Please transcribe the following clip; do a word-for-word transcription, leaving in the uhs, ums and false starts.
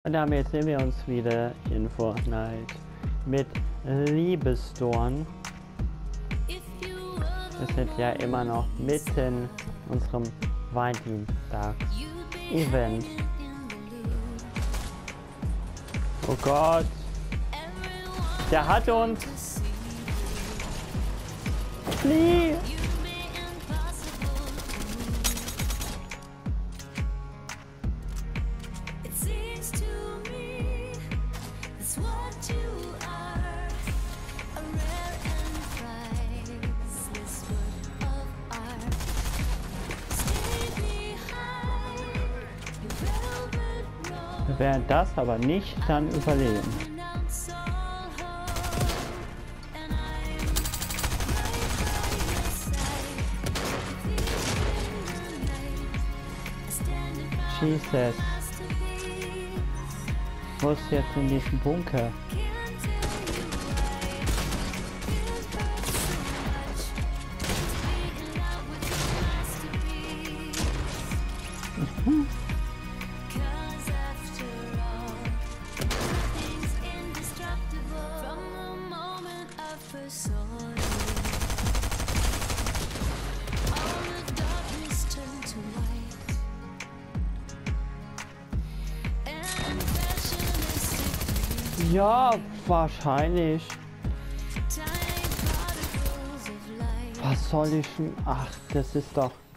Und damit sehen wir uns wieder in Fortnite mit Liebesdorn. Wir sind ja immer noch mitten in unserem Valentinstags-Event. Oh Gott! Der hat uns! Flieh! Wir werden das aber nicht dann überleben. Jesus. Wo ist jetzt in diesem Bunker? Mhm. Ja, wahrscheinlich. Was soll ich denn? Ach, das ist doch...